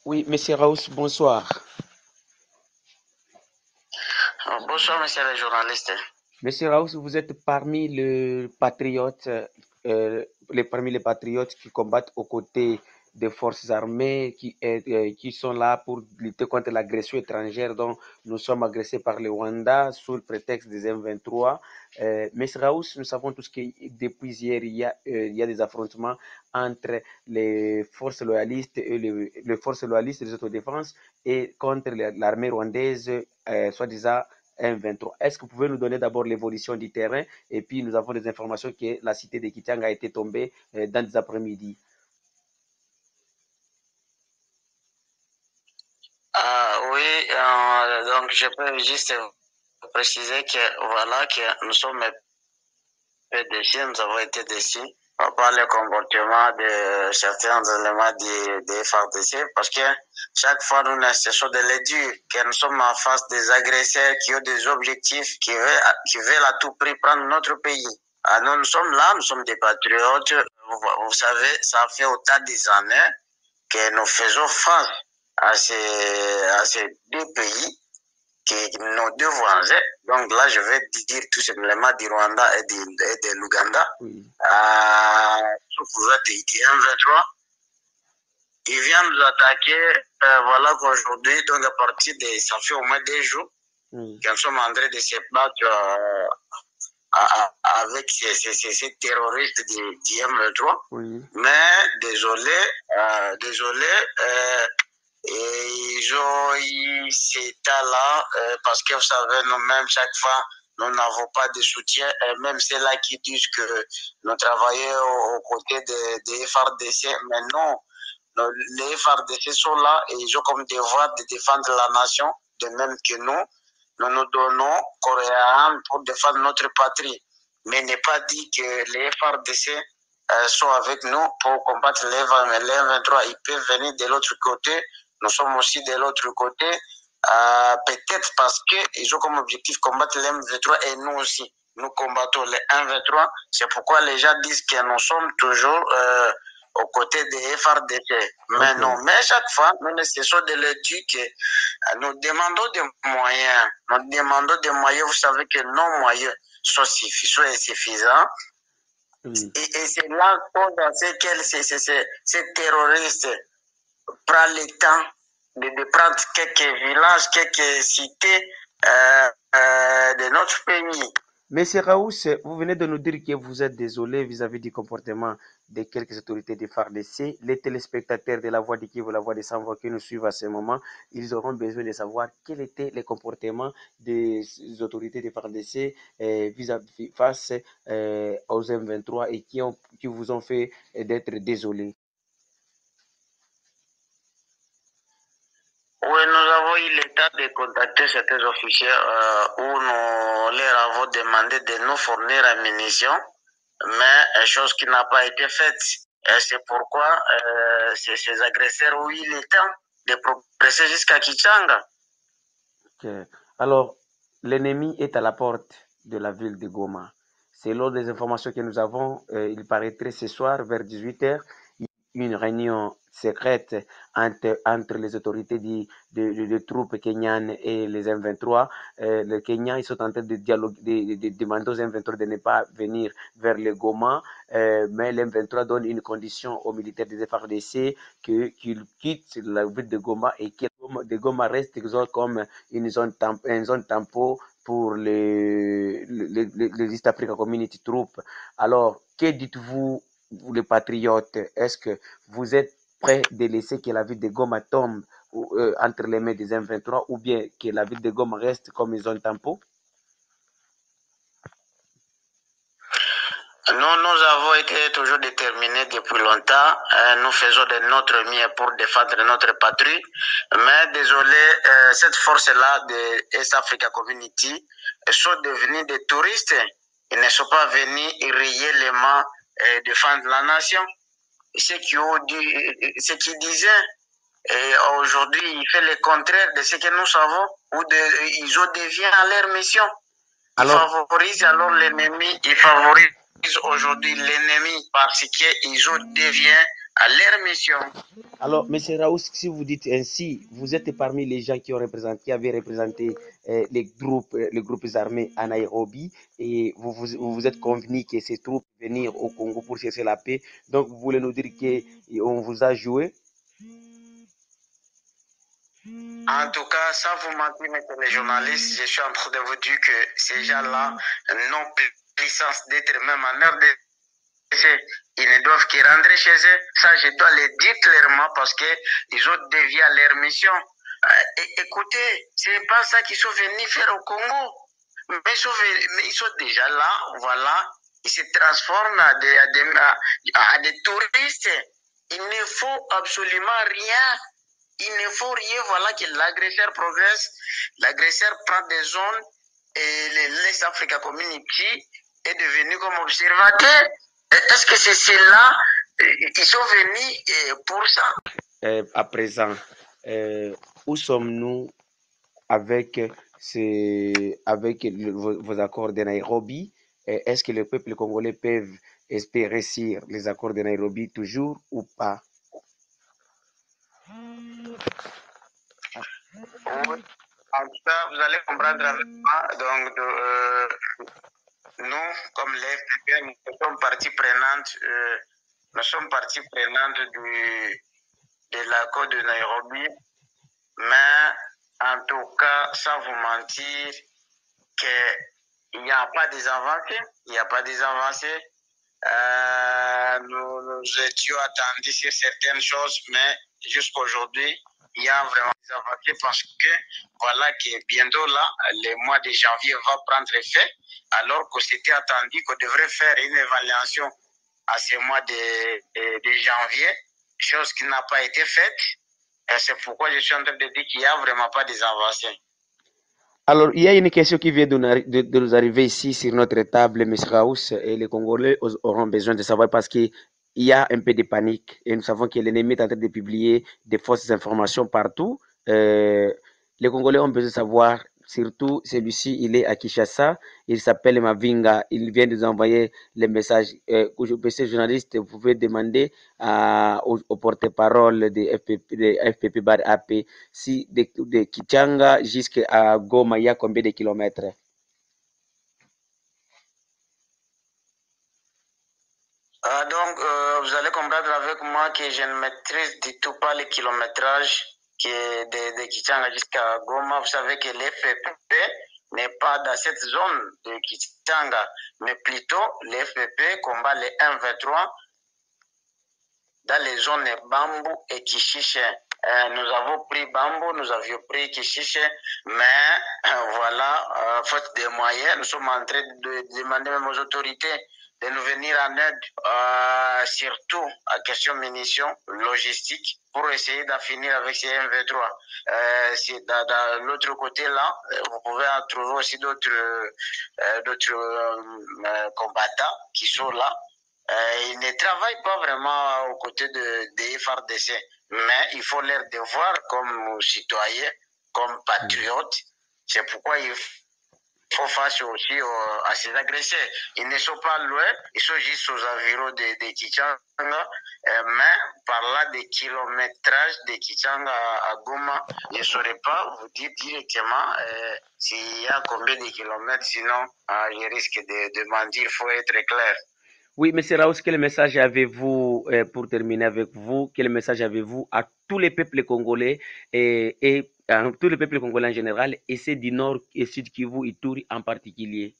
Oui, Monsieur Raous, bonsoir. Bonsoir, monsieur le journaliste. Monsieur Raous, vous êtes parmi les patriotes, parmi les patriotes qui combattent aux côtés des forces armées qui sont là pour lutter contre l'agression étrangère dont nous sommes agressés par le Rwanda sous le prétexte des M23. Monsieur Raous, nous savons tous que depuis hier, il y a des affrontements entre les forces loyalistes et les forces loyalistes des autodéfenses et contre l'armée rwandaise, soi-disant M23. Est-ce que vous pouvez nous donner d'abord l'évolution du terrain et puis nous avons des informations que la cité de Kitang a été tombée dans des après-midi. Oui, donc je peux juste préciser que voilà que nous sommes déçus, nous avons été déçus par le comportement de certains éléments des FARDC parce que chaque fois nous ne cessons de le dire que nous sommes en face des agresseurs qui ont des objectifs qui veulent à tout prix prendre notre pays. Nous sommes là, nous sommes des patriotes. Vous savez, ça fait autant des années que nous faisons face à ces deux pays qui nos deux voisins. Donc là, je vais dire tout simplement du Rwanda et de l'Ouganda. Oui. Sous couvert des M23. Ils viennent nous attaquer. Voilà qu'aujourd'hui, donc à partir de, ça fait au moins 2 jours, qu'ils sont en train de se battre avec ces terroristes du M23. Oui. Mais désolé, et ils ont eu cet état-là parce que vous savez, nous-mêmes, chaque fois, nous n'avons pas de soutien. Et même ceux-là qui disent que nous travaillons aux côtés des FARDC, mais non, les FARDC sont là et ils ont comme devoir de défendre la nation, de même que nous nous donnons corps et âme pour défendre notre patrie. Mais n'est pas dit que les FARDC sont avec nous pour combattre les 23. Ils peuvent venir de l'autre côté. Nous sommes aussi de l'autre côté. Peut-être parce qu'ils ont comme objectif combattre les M23 et nous aussi. Nous combattons les M23. C'est pourquoi les gens disent que nous sommes toujours aux côtés des FRDC. Mais okay. Non, mais chaque fois, nous ne cessons de le dire que nous demandons des moyens. Nous demandons des moyens. Vous savez que nos moyens sont insuffisants. Et c'est là dans ces terroristes prennent le temps de prendre quelques villages, quelques cités de notre pays. Monsieur Raous, vous venez de nous dire que vous êtes désolé vis-à-vis du comportement de quelques autorités de FARDC. Les téléspectateurs de la Voix du Kivu, la Voix des Sans-Voix qui nous suivent à ce moment, ils auront besoin de savoir quel était le comportement des autorités de FARDC face aux M23 et qui vous ont fait d'être désolés. Oui, nous avons eu l'état de contacter certains officiers où nous leur avons demandé de nous fournir la munition, mais chose qui n'a pas été faite. Et c'est pourquoi ces agresseurs ont eu le temps de progresser jusqu'à Kichanga. Okay. Alors, l'ennemi est à la porte de la ville de Goma. Selon les informations que nous avons, il paraîtrait ce soir vers 18h, une réunion secrète entre les autorités de troupes kenyanes et les M23. Les Kenyans ils sont en train de dialoguer, de demander aux M23 de ne pas venir vers le Goma, mais les M23 donne une condition aux militaires des FARDC qu'ils quittent la ville de Goma et que Goma reste comme une zone tampon pour les East Africa Community Troops. Alors, que dites-vous, vous les patriotes? Est-ce que vous êtes prêts de laisser que la ville de Goma tombe entre les mains des M23 ou bien que la ville de Goma reste comme une zone tampon? Nous avons été toujours déterminés depuis longtemps. Nous faisons de notre mieux pour défendre notre patrie. Mais désolé, cette force-là de East Africa Community sont devenus des touristes. Ils ne sont pas venus réellement défendre la nation. Ce qui disaient, aujourd'hui, il fait le contraire de ce que nous savons, ou ils ont dévié à leur mission. Ils favorisent alors l'ennemi, ils favorisent aujourd'hui l'ennemi parce qu'ils ont dévié à leur mission. Alors, M. Raoult, si vous dites ainsi, vous êtes parmi les gens qui avaient représenté les groupes armés à Nairobi et vous êtes convenu que ces troupes venir au Congo pour chercher la paix. Donc, vous voulez nous dire qu'on vous a joué? En tout cas, sans vous mentir, messieurs les journalistes, je suis en train de vous dire que ces gens-là n'ont plus licence d'être même en heure de ils ne doivent que rentrer chez eux. Ça, je dois le dire clairement parce qu'ils ont dévié à leur mission. Écoutez, c'est pas ça qu'ils sont venus faire au Congo. Mais ils sont déjà là, voilà. Ils se transforment à des touristes. Il ne faut absolument rien. Il ne faut rien, voilà, que l'agresseur progresse. L'agresseur prend des zones et l'Est Africa Community est devenu comme observateur. Est-ce que c'est cela? Ils sont venus pour ça? À présent, où sommes-nous avec, vos accords de Nairobi? Est-ce que le peuple congolais peut espérer sur les accords de Nairobi toujours ou pas? Oui. En tout cas, vous allez comprendre avec moi. Donc, nous, comme les FPP, nous sommes partie prenante. Nous sommes partie prenante de l'accord de Nairobi. Mais en tout cas, sans vous mentir, qu'il n'y a pas des avancées. Il n'y a pas des avancées. Nous étions attendus sur certaines choses, mais jusqu'aujourd'hui, il y a vraiment des avancées parce que voilà que bientôt là, le mois de janvier va prendre effet, alors que c'était attendu qu'on devrait faire une évaluation à ce mois de janvier, chose qui n'a pas été faite. Et c'est pourquoi je suis en train de dire qu'il n'y a vraiment pas des avancées. Alors, il y a une question qui vient de nous arriver ici sur notre table, M. Raous, et les Congolais auront besoin de savoir parce qu'il y a un peu de panique et nous savons que l'ennemi est en train de publier des fausses informations partout. Les Congolais ont besoin de savoir, surtout celui-ci, il est à Kinshasa, il s'appelle Mavinga, il vient de nous envoyer les messages. Monsieur journaliste, vous pouvez demander au porte-parole de FPP Bar AP si de Kichanga jusqu'à Goma, il y a combien de kilomètres? Vous allez comprendre avec moi que je ne maîtrise du tout pas le kilométrage de Kichanga jusqu'à Goma. Vous savez que l'FPP n'est pas dans cette zone de Kichanga, mais plutôt l'FPP combat les 1-23 dans les zones Bambou et Kishiche. Nous avons pris Bambou, nous avions pris Kishiche, mais voilà, faute de moyens, nous sommes en train de demander même aux autorités de nous venir en aide, surtout à question munitions, logistique, pour essayer d'en finir avec ces M23. Dans l'autre côté là, vous pouvez en trouver aussi d'autres combattants qui sont là. Ils ne travaillent pas vraiment aux côtés des FRDC, mais il faut leur devoir comme citoyens, comme patriotes. C'est pourquoi il faut face aussi à ces agresseurs. Ils ne sont pas loin, ils sont juste aux environs de Kichanga, mais par là des kilométrages de Kichanga à Goma, je ne saurais pas vous dire directement s'il y a combien de kilomètres, sinon je risque de mentir, il faut être clair. Oui, M. Raoult, quel message avez-vous, pour terminer avec vous, quel message avez-vous à tous les peuples congolais et à tous les peuples congolais en général, et ceux du Nord et Sud Kivu, Ituri en particulier?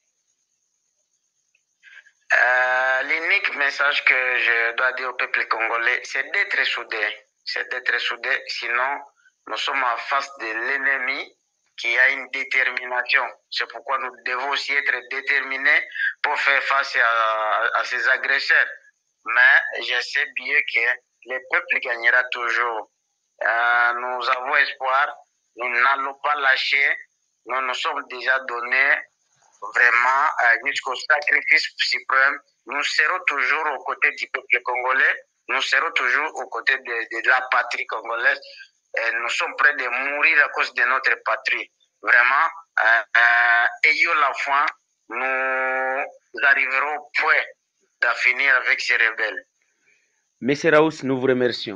L'unique message que je dois dire au peuple congolais, c'est d'être soudés. C'est d'être soudés, sinon nous sommes en face de l'ennemi qui a une détermination. C'est pourquoi nous devons aussi être déterminés pour faire face à ces agresseurs. Mais je sais bien que le peuple gagnera toujours. Nous avons espoir, nous n'allons pas lâcher, nous nous sommes déjà donnés vraiment jusqu'au sacrifice suprême. Nous serons toujours aux côtés du peuple congolais, nous serons toujours aux côtés de la patrie congolaise. Nous sommes prêts de mourir à cause de notre patrie. Vraiment, ayons la foi, nous arriverons au point d'en finir avec ces rebelles. Monsieur Raous, nous vous remercions.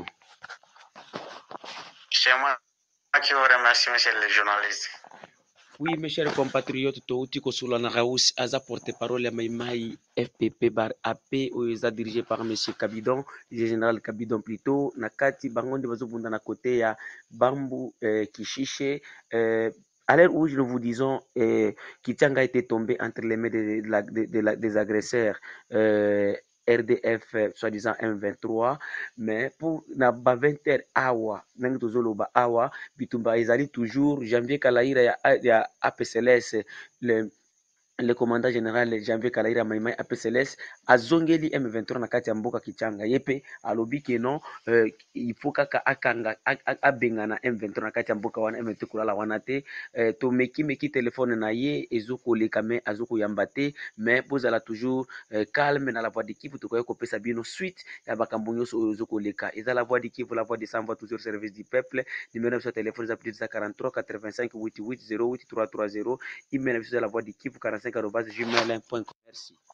C'est moi qui vous remercie, monsieur le journaliste. Oui, mes chers compatriotes, Touti Kosulana Raous, Aza porte-parole à Maïmaï, FPP bar AP, Oeza dirigé par monsieur Kabidon, le général Kabidon plutôt, Nakati, Bangonde Bazobunda na côté ya Bambu, Kishiche, à l'heure où nous vous disons, Kitanga a été tombé entre les mains des agresseurs. RDF, soi-disant M23, mais pour na ba 20h awa, nang tozoloba awa, bitumba ezali toujours janvier kalaira ya APCLS, le commandant général Janvier Kalaira Maimai APCLS azongeli M23 na kati ya mboka Kichanga yepe alobi ke non, il faut kaka akanga abenga na M23 na kati ya mboka wana M23 kulala wana te, to meki telefone na ye ezokoleka me azokoyamba te, mais bozala toujours calme na la voix de Kivu tokoya kopesa bino suite ya bakambo nyonso oyo ezokoleka. Eza la voix de Kivu, la voix de sans voix, toujours service du peuple. Numéro de téléphone eza plus 43 85 88 08 330. Email à la voix de Kivu 45@gmail.com. Merci.